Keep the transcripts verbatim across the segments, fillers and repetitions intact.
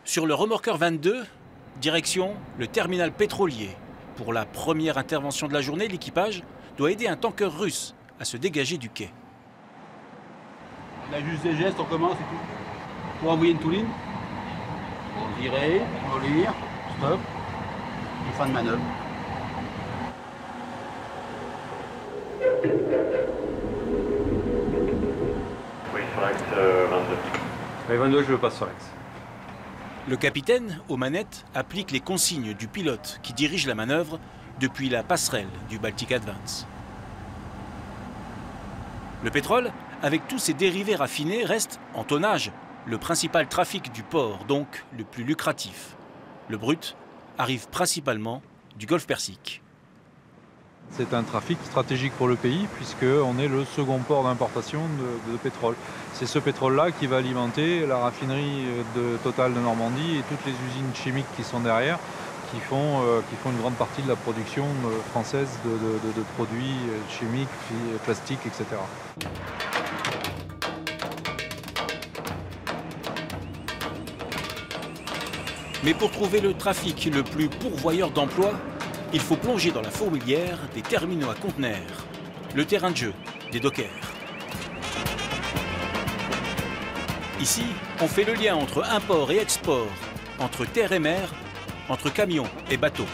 Sur le remorqueur vingt-deux, direction le terminal pétrolier. Pour la première intervention de la journée, l'équipage doit aider un tanker russe à se dégager du quai. On a juste des gestes, on commence et tout. Pour envoyer une touline, on virer, mollir, stop, et fin de manœuvre. Oui, Solex euh, vingt-deux. Oui, vingt-deux, je passe Solex. Le capitaine, aux manettes, applique les consignes du pilote qui dirige la manœuvre depuis la passerelle du Baltic Advance. Le pétrole, avec tous ses dérivés raffinés, reste en tonnage le principal trafic du port, donc le plus lucratif. Le brut arrive principalement du Golfe Persique. C'est un trafic stratégique pour le pays puisqu'on est le second port d'importation de, de pétrole. C'est ce pétrole-là qui va alimenter la raffinerie de Total de Normandie et toutes les usines chimiques qui sont derrière, qui font, euh, qui font une grande partie de la production euh, française de, de, de, de produits chimiques, plastiques, et cetera. Mais pour trouver le trafic le plus pourvoyeur d'emplois, il faut plonger dans la fourmilière des terminaux à conteneurs, le terrain de jeu des dockers. Ici, on fait le lien entre import et export, entre terre et mer, entre camions et bateaux.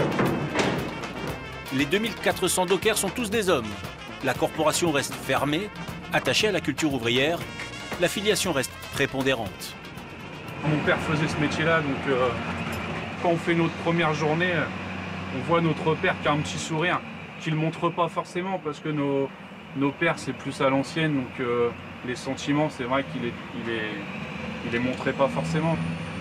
Les deux mille quatre cents dockers sont tous des hommes. La corporation reste fermée, attachée à la culture ouvrière. La filiation reste prépondérante. Mon père faisait ce métier-là, donc euh, quand on fait notre première journée, on voit notre père qui a un petit sourire, qui ne le montre pas forcément parce que nos, nos pères c'est plus à l'ancienne, donc euh, les sentiments c'est vrai qu'il est, il est, il les montrait pas forcément.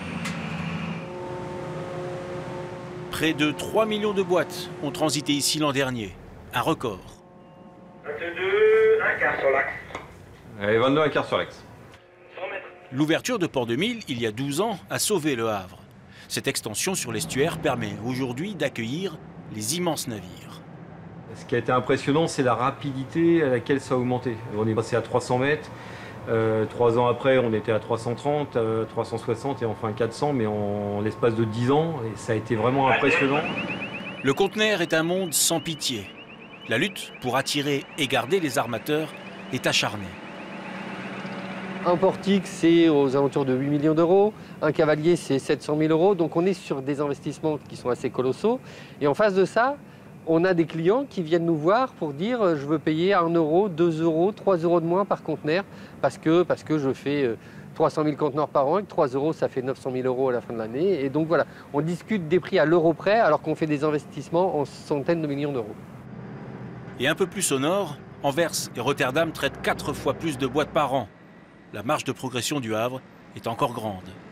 Près de trois millions de boîtes ont transité ici l'an dernier, un record. vingt-deux, un quart sur l'axe. Allez, vingt-deux, un quart sur l'axe. L'ouverture de Port deux mille, il y a douze ans, a sauvé le Havre. Cette extension sur l'estuaire permet aujourd'hui d'accueillir les immenses navires. Ce qui a été impressionnant, c'est la rapidité à laquelle ça a augmenté. On est passé à trois cents mètres, euh, trois ans après on était à trois cent trente, euh, trois cent soixante et enfin quatre cents, mais en l'espace de dix ans, et ça a été vraiment impressionnant. Le conteneur est un monde sans pitié. La lutte pour attirer et garder les armateurs est acharnée. Un portique, c'est aux alentours de huit millions d'euros. Un cavalier, c'est sept cent mille euros. Donc on est sur des investissements qui sont assez colossaux. Et en face de ça, on a des clients qui viennent nous voir pour dire euh, je veux payer un euro, deux euros, trois euros de moins par conteneur parce que, parce que je fais euh, trois cent mille conteneurs par an et que trois euros, ça fait neuf cent mille euros à la fin de l'année. Et donc voilà, on discute des prix à l'euro près alors qu'on fait des investissements en centaines de millions d'euros. Et un peu plus au nord, Anvers et Rotterdam traitent quatre fois plus de boîtes par an. La marge de progression du Havre est encore grande.